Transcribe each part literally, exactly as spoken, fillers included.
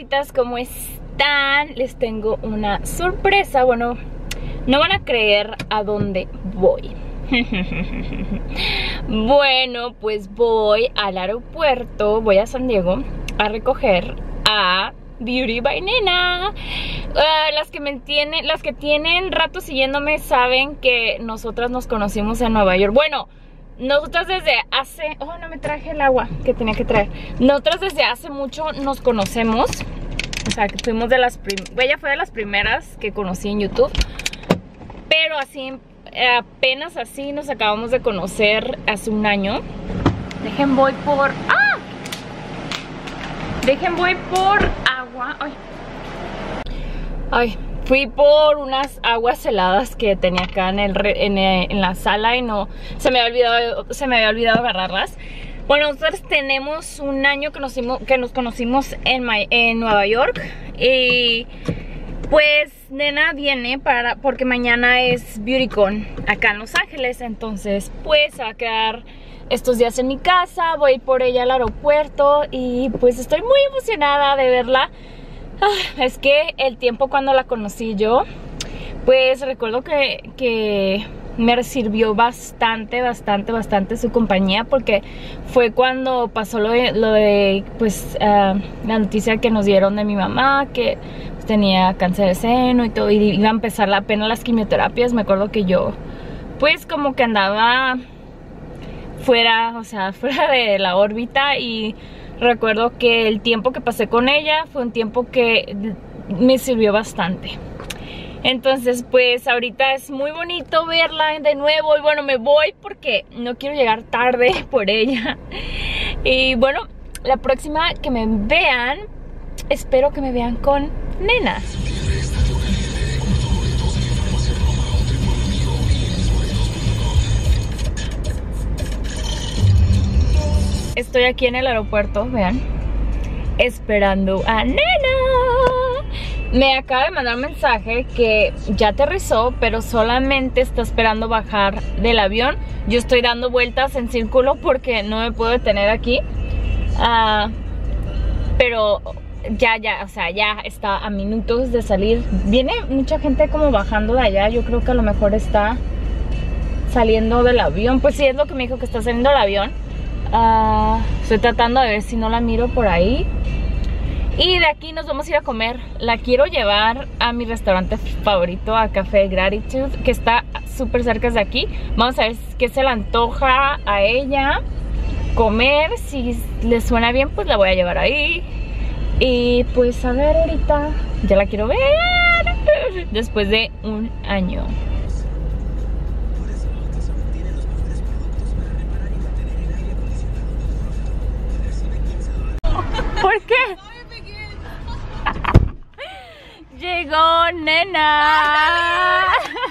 bebecitas, ¿cómo están? Les tengo una sorpresa. Bueno, no van a creer a dónde voy. Bueno, pues voy al aeropuerto, voy a San Diego a recoger a Beauty by Nena. Uh, las que me tienen, las que tienen rato siguiéndome saben que nosotras nos conocimos en Nueva York. Bueno, nosotras desde hace... Oh, no me traje el agua que tenía que traer. Nosotras desde hace mucho nos conocemos. O sea, que fuimos de las primeras... Ella fue de las primeras que conocí en YouTube. Pero así, apenas así nos acabamos de conocer hace un año. Dejen voy por... ¡Ah! Dejen voy por agua. Ay. Ay. Fui por unas aguas heladas que tenía acá en, el, en, en la sala y no se me había olvidado, se me había olvidado agarrarlas. Bueno, nosotros tenemos un año que nos, que nos conocimos en, en Nueva York. Y pues Nena viene para porque mañana es BeautyCon acá en Los Ángeles. Entonces pues se va a quedar estos días en mi casa. Voy por ella al aeropuerto y pues estoy muy emocionada de verla. Ah, es que el tiempo cuando la conocí yo, pues recuerdo que, que me sirvió bastante, bastante, bastante su compañía, porque fue cuando pasó lo de, lo de pues, uh, la noticia que nos dieron de mi mamá, que pues, tenía cáncer de seno y todo, y iba a empezar la pena las quimioterapias. Me acuerdo que yo, pues como que andaba fuera, o sea, fuera de la órbita, y recuerdo que el tiempo que pasé con ella fue un tiempo que me sirvió bastante. Entonces pues ahorita es muy bonito verla de nuevo. Y bueno, me voy porque no quiero llegar tarde por ella. Y bueno, la próxima que me vean, espero que me vean con Nena. Estoy aquí en el aeropuerto, vean, esperando a Nena. Me acaba de mandar un mensaje que ya aterrizó, pero solamente está esperando bajar del avión. Yo estoy dando vueltas en círculo porque no me puedo detener aquí. Uh, pero ya, ya, o sea, ya está a minutos de salir. Viene mucha gente como bajando de allá. Yo creo que a lo mejor está saliendo del avión. Pues sí, es lo que me dijo, que está saliendo del avión. Uh, estoy tratando de ver si no la miro por ahí. Y de aquí nos vamos a ir a comer. La quiero llevar a mi restaurante favorito, a Café Gratitude, que está súper cerca de aquí. Vamos a ver qué se le antoja a ella comer. Si le suena bien, pues la voy a llevar ahí. Y pues a ver, ahorita ya la quiero ver después de un año. ¿Por qué? Llegó Nena.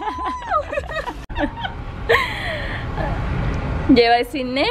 Lleva sin nenas.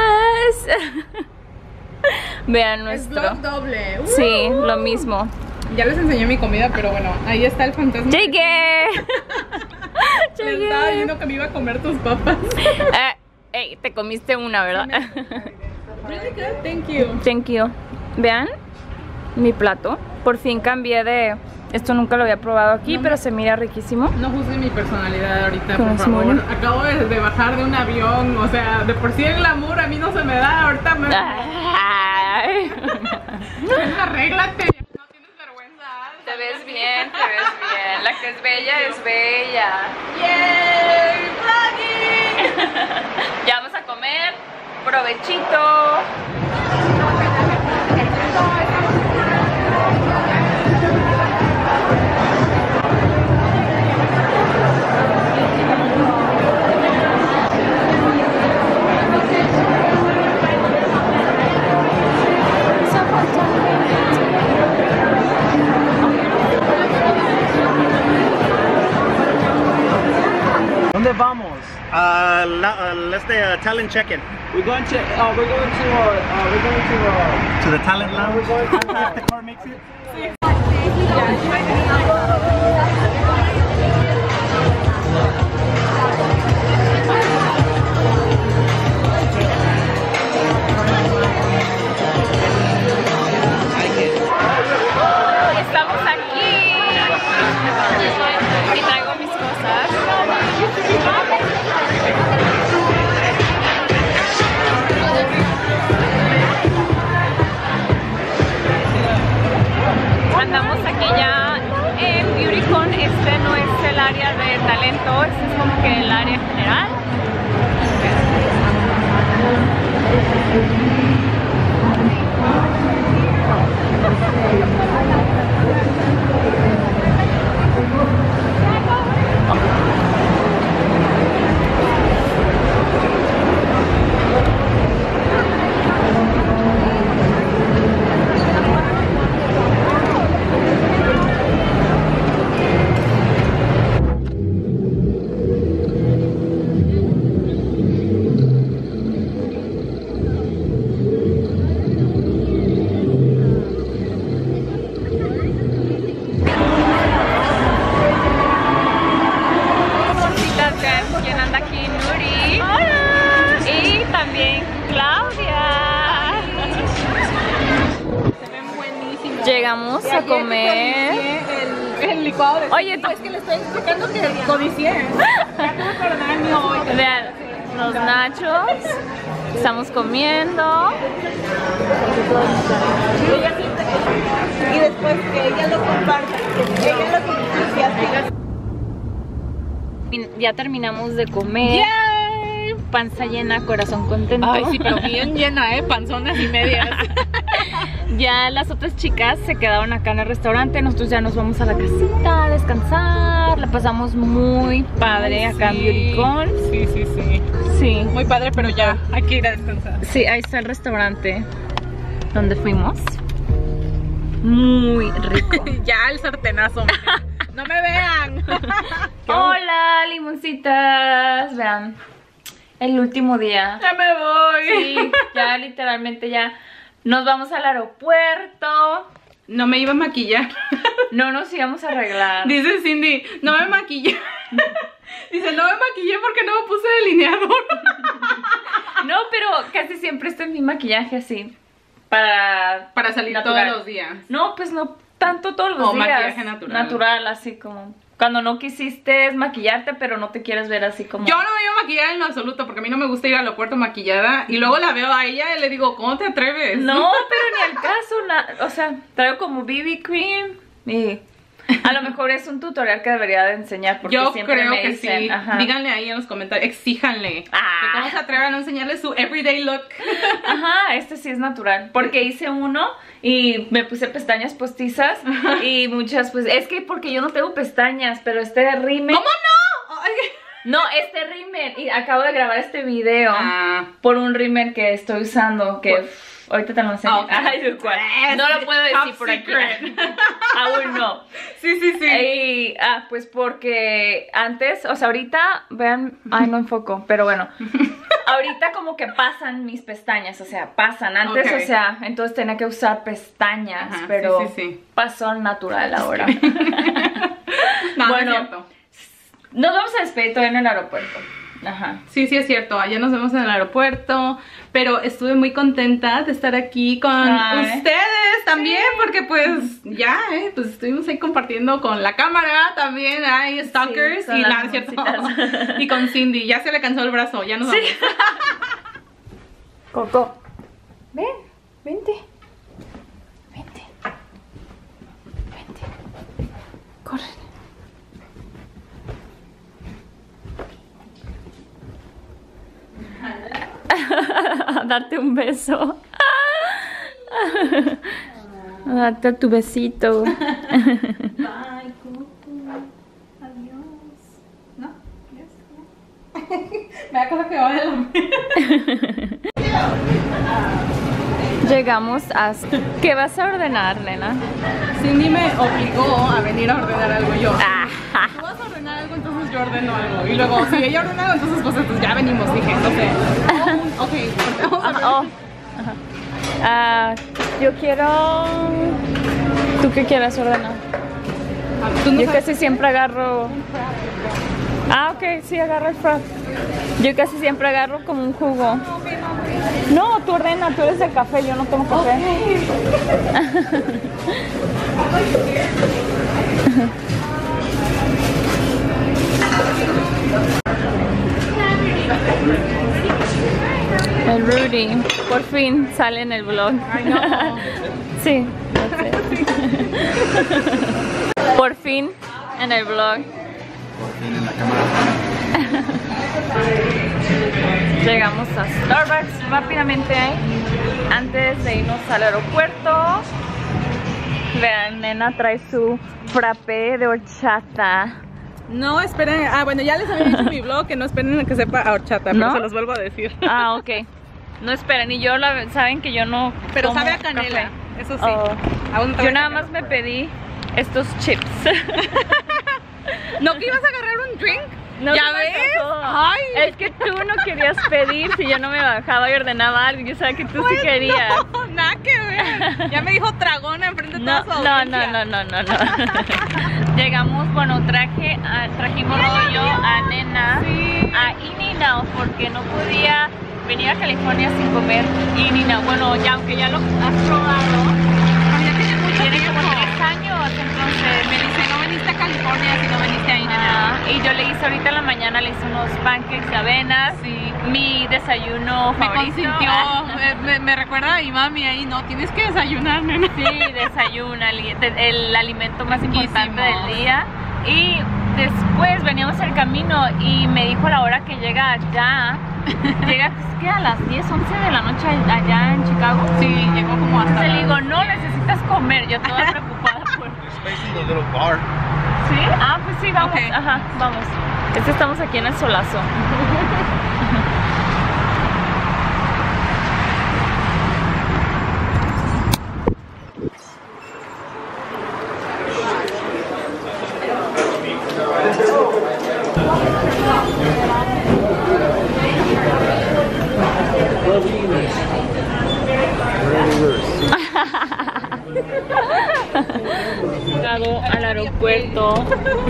Vean nuestro. Es vlog doble. Uh. Sí, lo mismo. Ya les enseñé mi comida, pero bueno, ahí está el fantasma. Llegué. Les estaba diciendo que me iba a comer tus papas. Uh, hey, te comiste una, ¿verdad? Really good, thank you. Thank you. Vean mi plato. Por fin cambié de... Esto nunca lo había probado aquí, no, pero se mira riquísimo. No juzguen mi personalidad ahorita, por favor. Small. Acabo de, de bajar de un avión. O sea, de por sí el glamour a mí no se me da. Ahorita me... Arréglate, no tienes vergüenza. Te ves bien, te ves bien. La que es bella es bella. ¡Yay! ¡Vlogging! Ya vamos a comer. Provechito. ¿Dónde vamos? Uh, la, uh, let's do a talent check-in. We're going to. Uh, we're going to. Uh, uh, we're going to. Uh, to the talent lounge. We're going to. If the car makes it. Llegamos a comer. El, el licuado de... Oye, tú... es que le estoy explicando que codicié. Ya tuve que ordenar mi hoy. Vean, los nachos. Estamos comiendo. Y después que ella lo comparta, que ella lo comparta. Ya terminamos de comer. ¡Yay! Panza llena, corazón contento. Ay, sí, pero bien llena, ¿eh? Panzonas y medias. Ya las otras chicas se quedaron acá en el restaurante. Nosotros ya nos vamos a la casita a descansar. La pasamos muy padre acá en Beautycon. Sí, sí, sí. Sí. Muy padre, pero ya hay que ir a descansar. Sí, ahí está el restaurante donde fuimos. Muy rico. Ya el sartenazo. No me vean. Hola, limoncitas. Vean, el último día. Ya me voy. Sí, ya literalmente ya nos vamos al aeropuerto. No me iba a maquillar. No nos íbamos a arreglar. Dice Cindy, no me maquillé. Dice, no me maquillé porque no me puse delineador. No, pero casi siempre estoy en mi maquillaje así. Para, Para salir natural. todos los días. No, pues no tanto todos los O días. maquillaje natural. Natural, así como cuando no quisiste maquillarte, pero no te quieres ver así como... Yo no me iba a maquillar en lo absoluto porque a mí no me gusta ir al aeropuerto maquillada. Y luego la veo a ella y le digo, ¿cómo te atreves? No, pero ni al caso, na- o sea, traigo como B B cream y a lo mejor es un tutorial que debería de enseñar porque Yo siempre creo me que dicen, sí. ajá. Díganle ahí en los comentarios, exíjanle. Ah. Que ¿Cómo se atreven a no enseñarle su everyday look? Ajá, este sí es natural. Porque hice uno y me puse pestañas postizas y muchas, pues, es que porque yo no tengo pestañas, pero este rímel... ¿Cómo no? Ay. No, este rímel, y acabo de grabar este video Ah. por un rímel que estoy usando, que Por- uf, ahorita te lo enseño. Ah, ok. Ay, ¿de cuál? No lo puedo Top decir por aquí. secret. Aún no. Sí, sí, sí. Y, ah, pues porque antes, o sea, ahorita, vean, ay, no enfoco, pero bueno, ahorita como que pasan mis pestañas, o sea, pasan. Antes, Ok. o sea, entonces tenía que usar pestañas, Ajá, pero sí, sí, sí. pasó al natural ahora. No, no Bueno. es cierto. Nos vamos a despedir todavía en el aeropuerto. Ajá. Sí, sí es cierto, allá nos vemos en el aeropuerto, pero estuve muy contenta de estar aquí con Ay. ustedes también, porque pues ya, eh, pues estuvimos ahí compartiendo con la cámara también, hay stalkers con y las nada, es cierto, mositas. y con Cindy, ya se le cansó el brazo, ya nos vamos. Coco, ven, vente, vente, vente, corre. Darte un beso. Date tu besito. Bye, Coco. Adiós. ¿No? ¿Yes? Me da cosa que va de la... Llegamos a... ¿Qué vas a ordenar, nena? Cindy me obligó a venir a ordenar algo yo. Ajá. Tú vas a ordenar algo, entonces yo ordeno algo. Y luego, si ella ordena algo, entonces pues entonces ya venimos, dije, no sé. Oh, ok, vamos a ver. Oh. Ajá. Ah, yo quiero... ¿Tú qué quieres ordenar? Tú no Yo sabes- casi siempre agarro... Ah, ok, sí, agarro el frap. Yo casi siempre agarro como un jugo. No, tú ordena, tú eres de café, yo no tomo café. El Rudy, por fin sale en el vlog. Ay, no. Sí, that's it. Por fin en el vlog. Por fin en la cámara. Llegamos a Starbucks rápidamente antes de irnos al aeropuerto. Vean, nena trae su frappé de horchata. No esperen, ah bueno, ya les había dicho en mi blog que no esperen a que sepa a horchata, pero ¿No? se los vuelvo a decir. Ah, ok. No esperen, y yo la, saben que yo no Pero tomo sabe a canela, café. eso sí. Oh. Aún sabe Yo a nada canela. más me pedí estos chips. ¿No que ibas a agarrar un drink? No ¿Ya se me ves? antojó. Ay. Es que tú no querías pedir si yo no me bajaba y ordenaba algo. Yo sabía que tú sí querías. No, nada que ver. Ya me dijo tragona enfrente de No, toda su no, audiencia. no, no, no, no, no. Llegamos, bueno, traje, a- trajimos rollo a nena Sí. a In-N-Out porque no podía venir a California sin comer In-N-Out. Bueno, ya aunque ya lo has probado, Ay, ya tiene mucho tiene tiempo. como Y yo le hice ahorita en la mañana, le hice unos pancakes de avena. Sí. Mi desayuno Me favorito. consintió, Ah. me, me, me recuerda a mi mami ahí, no, tienes que desayunar, nena. Sí, desayuna, el, el alimento más importante Riquísimo. del día. Y después veníamos el camino y me dijo a la hora que llega allá, llega es que a las diez, once de la noche allá en Chicago. Sí, llegó como hasta. Entonces le las- digo, no, necesitas comer. Yo toda preocupada por... Facing the little bar. ¿Sí? Ah, pues sí, vamos, Ok. ajá, vamos. Es que estamos aquí en el solazo. Llegado al aeropuerto.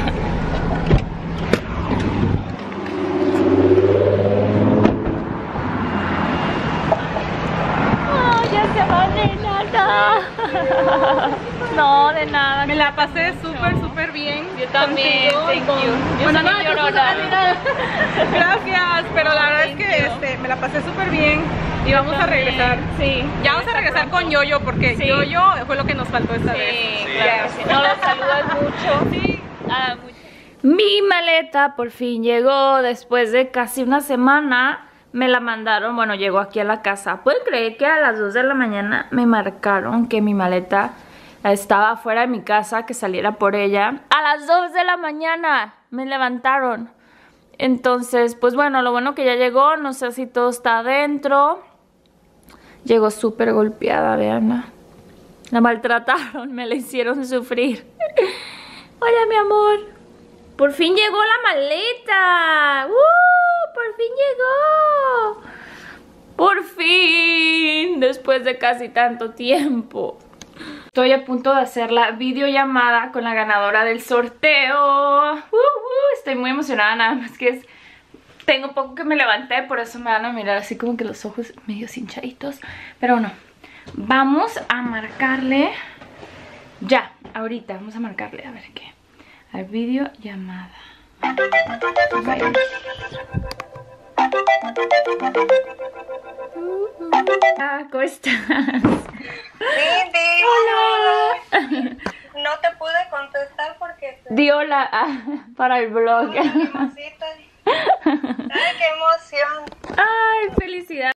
Oh, ya se va de nada. No, de nada. Me la pasé súper, súper bien. Yo también, Contigo y thank con- you. Yo Bueno, soy no, yo llorona. soy- Gracias, pero la verdad es que este, me la pasé súper bien y vamos a regresar. Sí. Ya vamos a regresar con Yoyo porque Sí. Yoyo fue lo que nos faltó esta vez. Sí, claro que sí. No, los saludas mucho. Sí. Ah, mucho. Mi maleta por fin llegó después de casi una semana. Me la mandaron, bueno, llegó aquí a la casa. ¿Pueden creer que a las dos de la mañana me marcaron que mi maleta estaba fuera de mi casa, que saliera por ella? A las dos de la mañana me levantaron. Entonces, pues bueno, lo bueno que ya llegó. No sé si todo está adentro. Llegó súper golpeada, veanla. La maltrataron, me la hicieron sufrir. Hola, mi amor. Por fin llegó la maleta. ¡Uh! Por fin llegó. Por fin. Después de casi tanto tiempo. Estoy a punto de hacer la videollamada con la ganadora del sorteo. ¡Uh! uh, estoy muy emocionada, nada más que es... Tengo poco que me levanté, por eso me van a mirar así como que los ojos medio hinchaditos. Pero bueno, vamos a marcarle. Ya, ahorita, vamos a marcarle, a ver qué. Al videollamada. Bye. Ah, ¿cómo estás? Cindy, Hola. no te pude contestar porque te... Di hola ah, para el blog. Ay, qué emoción. Ay, felicidades.